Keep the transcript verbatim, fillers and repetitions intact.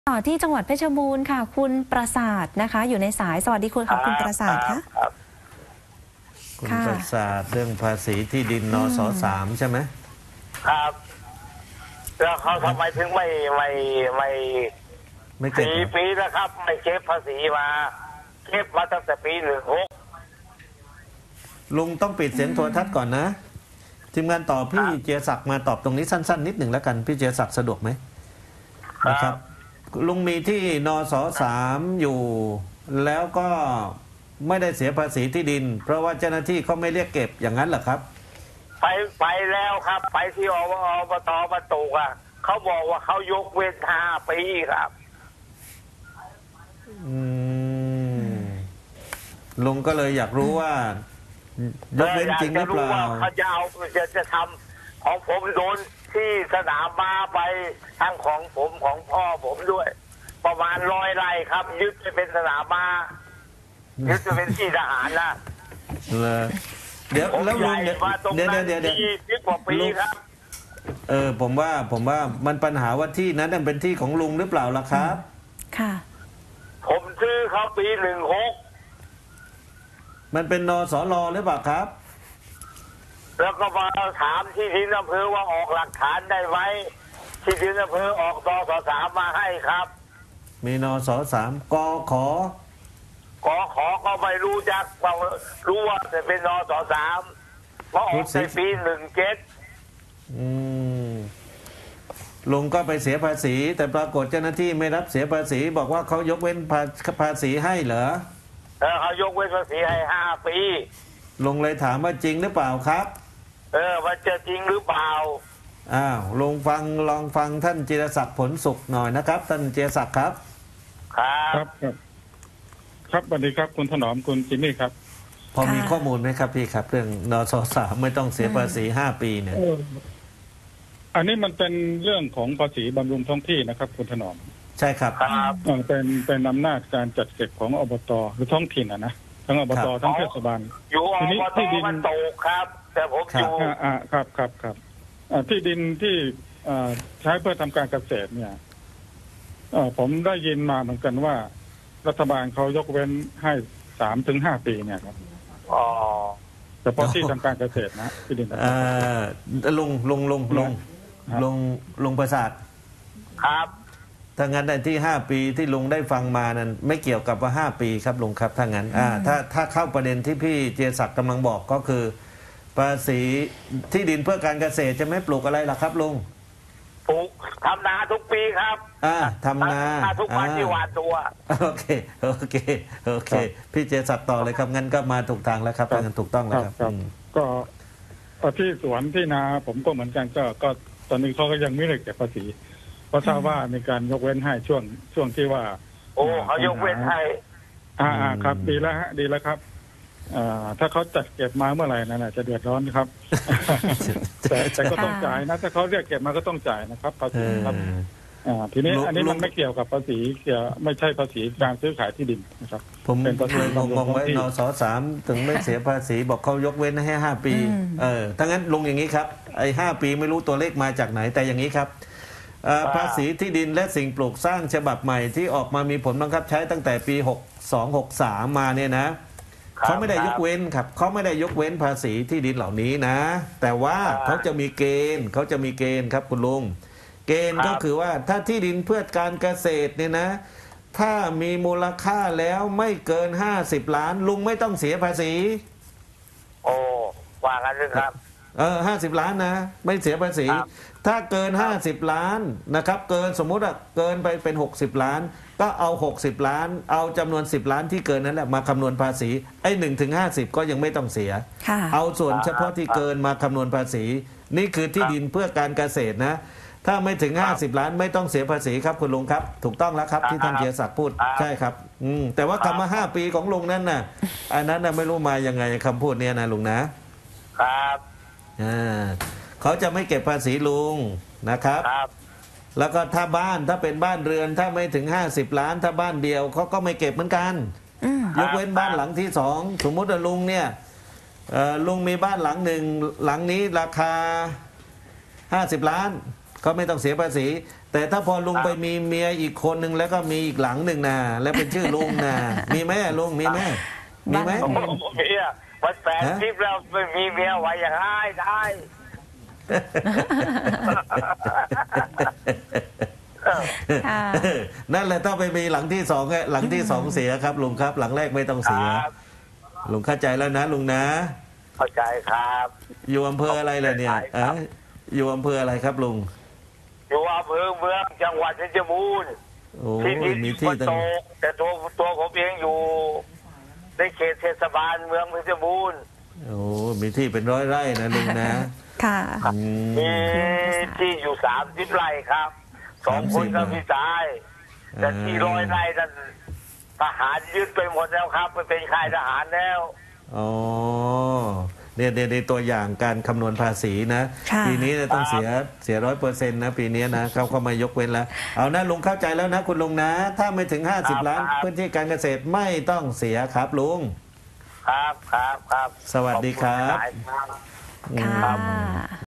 ต่อที่จังหวัดเพชรบูรณ์ค่ะคุณประสาทนะคะอยู่ในสายสวัสดีคุณค่ะคุณประสาทคะคุณประสาทเรื่องภาษีที่ดินนสสามใช่ไหมครับแล้วเขาทำไมถึงไม่ไม่ไม่ไม่เก็บสี่ปีนะครับไม่เก็บภาษีมาเก็บมาตั้งแต่ปีหนึ่งหกลุงต้องปิดเสียงโทรทัศน์ก่อนนะทีมงานต่อพี่เจศักดิ์มาตอบตรงนี้สั้นๆนิดหนึ่งแล้วกันพี่เจศักดิ์สะดวกไหมนะครับลุงมีที่นสสามอยู่แล้วก็ไม่ได้เสียภาษีที่ดินเพราะว่าเจ้าหน้าที่เขาไม่เรียกเก็บอย่างนั้นเหรอครับไปไปแล้วครับไปที่อบอบตประตูอ่ะเขาบอกว่าเขายกเว้นห้าปีครับอืมลุงก็เลยอยากรู้ว่ายกเว้นจริงหรือเปล่าเขาจะเอาจะจะทำของผมโดนที่สนามม้าไปทั้งของผมของพ่อผมด้วยประมาณร้อยไร่ครับยึดไปเป็นสนามม้ายึดไปเป็นที่ทหารนะเดี๋ยวแล้วลุงเดี๋ยวเดี๋ยวเดี๋ยวเดี๋ยวสิบกว่าปีครับเออผมว่าผมว่ามันปัญหาว่าที่นั้นเป็นที่ของลุงหรือเปล่าล่ะครับค่ะผมซื้อเขาปีหนึ่งหกมันเป็นนสลหรือเปล่าครับแล้วก็มาถามที่ดินอำเภอว่าออกหลักฐานได้ไหมที่ดินอำเภอออกนสสามมาให้ครับมีนสสามกขกขอก็ไม่รู้จักรู้ว่าจะเป็นนสสามเพราะออกในปีหนึ่งเจ็ดอืมลุงก็ไปเสียภาษีแต่ปรากฏเจ้าหน้าที่ไม่รับเสียภาษีบอกว่าเขายกเว้นภาษีให้เหรอเออเขายกเว้นภาษีให้ห้าปีลุงเลยถามว่าจริงหรือเปล่าครับเออมันจะจริงหรือเปล่าอ้าวลุงฟังลองฟังท่านจิรศักดิ์ผลสุขหน่อยนะครับท่านจิรศักดิ์ครับครับครับครับสวัสดีครับคุณถนอมคุณจิมมี่ครับพอมีข้อมูลไหมครับพี่ครับเรื่องนสสามไม่ต้องเสียภาษีห้าปีเนี่ยอันนี้มันเป็นเรื่องของภาษีบำรุงท้องที่นะครับคุณถนอมใช่ครับเป็นเป็นอำนาจการจัดเก็บของอบตหรือท้องถิ่นนะนะทั้งอบตทั้งเทศบาลอยู่อบตมันโตครับแต่ผมอยู่อ่าครับครับครับที่ดินที่ใช้เพื่อทำการเกษตรเนี่ยผมได้ยินมาเหมือนกันว่ารัฐบาลเขายกเว้นให้สามถึงห้าปีเนี่ยครับอ๋อเฉพาะที่ทำการเกษตรนะที่ดินอ่าลุงลุงลุงลุงลุงลุงประสาทครับถ้างั้นในที่ห้าปีที่ลุงได้ฟังมานั้นไม่เกี่ยวกับว่าห้าปีครับลุงครับถ้างั้นอ่าถ้าถ้าเข้าประเด็นที่พี่เจศักดิ์กำลังบอกก็คือภาษีที่ดินเพื่อการเกษตรจะไม่ปลูกอะไรล่ะครับลุงปลูกทำนาทุกปีครับอ่าทำนาทุกวันที่หวานตัวโอเคโอเคโอเคพี่เจศักดิ์ต่อเลยครับงั้นก็มาถูกทางแล้วครับงั้นถูกต้องแล้วครับก็ที่สวนที่นาผมก็เหมือนกันก็ก็ตอนนี้เขาก็ยังไม่ได้เก็บภาษีเพราะทราบว่ามีการยกเว้นให้ช่วงช่วงที่ว่าโอ้เขายกเว้นให้อ่าครับดีแล้วฮะดีแล้วครับอ่าถ้าเขาจัดเก็บมาเมื่อไหร่นั่นแหละจะเดือดร้อนครับแต่แต่ก็ต้องจ่ายนะถ้าเขาเรียกเก็บมาก็ต้องจ่ายนะครับภาษีครับอ่าทีนี้อันนี้มันไม่เกี่ยวกับภาษีเกี่ยวไม่ใช่ภาษีการซื้อขายที่ดินนะครับผมเป็นภาษีงงๆไว้นสสามถึงไม่เสียภาษีบอกเขายกเว้นให้ห้าปีเออถ้างั้นลุงอย่างนี้ครับไอ้ห้าปีไม่รู้ตัวเลขมาจากไหนแต่อย่างนี้ครับภาษีที่ดินและสิ่งปลูกสร้างฉบับใหม่ที่ออกมามีผลบังคับใช้ตั้งแต่ปีหกสอง หกสามมาเนี่ยนะเขาไม่ได้ยกเว้นครับเขาไม่ได้ยกเว้นภาษีที่ดินเหล่านี้นะแต่ว่าเขาจะมีเกณฑ์เขาจะมีเกณฑ์ครับคุณลุงเกณฑ์ก็คือว่าถ้าที่ดินเพื่อการเกษตรเนี่ยนะถ้ามีมูลค่าแล้วไม่เกินห้าสิบล้านลุงไม่ต้องเสียภาษีโอ้ว่ากันเลยครับเออห้าสิบล้านนะไม่เสียภาษีถ้าเกินห้าสิบล้านนะครับเกินสมมุติว่าเกินไปเป็นหกสิบล้านก็เอาหกสิบล้านเอาจำนวนสิบล้านที่เกินนั้นแหละมาคำนวณภาษีไอ้หนึ่งถึงห้าสิบก็ยังไม่ต้องเสียเอาส่วนเฉพาะที่เกินมาคำนวณภาษีนี่คือที่ดินเพื่อการเกษตรนะถ้าไม่ถึงห้าสิบล้านไม่ต้องเสียภาษีครับคุณลุงครับถูกต้องแล้วครับที่ท่านเจียศักดิ์พูดใช่ครับอืมแต่ว่าคำว่าห้าปีของลุงนั้นน่ะอันนั้นน่ะไม่รู้มายังไงคำพูดเนี้ยนะลุงนะครับอ่าเขาจะไม่เก็บภาษีลุงนะครับแล้วก็ถ้าบ้านถ้าเป็นบ้านเรือนถ้าไม่ถึงห้าสิบล้านถ้าบ้านเดียวเขาก็ไม่เก็บเหมือนกันยกเว้นบ้านหลังที่สองสมมุติว่าลุงเนี่ยลุงมีบ้านหลังหนึ่งหลังนี้ราคาห้าสิบล้านก็ไม่ต้องเสียภาษี แต่ถ้าพอลุงไปมีเมียอีกคนหนึ่งแล้วก็มีอีกหลังหนึ่งนะแล้วเป็นชื่อลุงนะมีไหมลุงมีไหมมีไหมโอ้โหเมียมันแปดสิบแล้วไม่มีเมียไว้อย่างง่ายได้ค่ะนั่นแหละต้องไปมีหลังที่สองไงหลังที่สองเสียครับลุงครับ หลังแรกไม่ต้องเสียครับลุงเข้าใจแล้วนะลุงนะเข้าใจครับอยู่อำเภออะไรเลยเนี่ยเอะอยู่อำเภออะไรครับลุงอยู่อำเภอเมืองจังหวัดเพชรบูรณ์โอ้ที่ดินมีมีที่ที่ตั้งโตแต่ตัวตัวผมเองอยู่ในเขตเทศบาลเมืองเพชรบูรณ์โอ้มีที่เป็นร้อยไร่นะลุงนะค่ะอืมมีที่อยู่สามสิบไร่ครับสองคนสามสิบก็พี่ชายแต่ที่ร้อยไร่นั้นทหารยึดไปหมดแล้วครับไปเป็นค่ายทหารแล้วอ๋อเนี่ยเนี่ยในตัวอย่างการคำนวณภาษีนะค่ะปีนี้เนี่ยต้องเสียเสียร้อยเปอร์เซ็นต์นะปีนี้นะเขาเข้ามายกเว้นแล้ว เอานะลุงเข้าใจแล้วนะคุณลุงนะ ถ้าไม่ถึงห้าสิบล้านพื้นที่การเกษตรไม่ต้องเสียครับลุงครับครับครับสวัสดีครับขอณหลายครับค่ะ